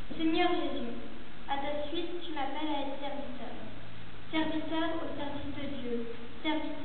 Seigneur Jésus, à ta suite, tu m'appelles à être serviteur. Serviteur au service de Dieu, serviteur